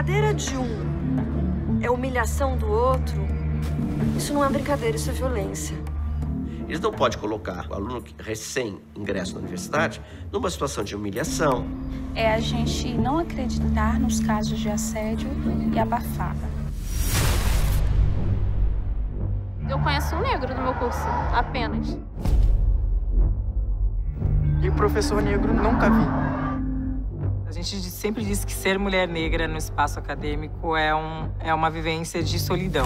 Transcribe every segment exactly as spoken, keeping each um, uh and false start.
brincadeira de um é humilhação do outro, isso não é brincadeira, isso é violência. Eles não podem colocar o aluno recém-ingresso na universidade numa situação de humilhação. É a gente não acreditar nos casos de assédio e abafar. Eu conheço um negro no meu curso, apenas. E o professor negro nunca vi. A gente sempre diz que ser mulher negra no espaço acadêmico é, um, é uma vivência de solidão.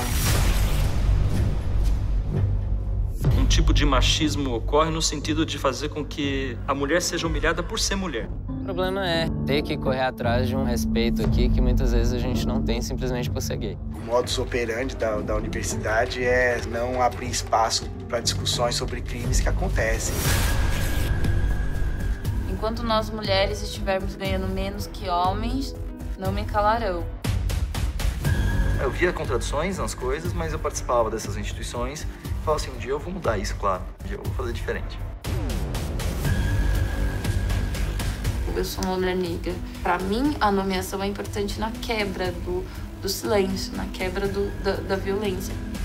Um tipo de machismo ocorre no sentido de fazer com que a mulher seja humilhada por ser mulher. O problema é ter que correr atrás de um respeito aqui que muitas vezes a gente não tem simplesmente por ser gay. O modus operandi da, da universidade é não abrir espaço para discussões sobre crimes que acontecem. Enquanto nós mulheres estivermos ganhando menos que homens, não me calarão. Eu via contradições nas coisas, mas eu participava dessas instituições e falava assim, um dia eu vou mudar isso, claro. Um dia eu vou fazer diferente. Eu sou uma mulher negra. Para mim, a nomeação é importante na quebra do, do silêncio, na quebra do, da, da violência.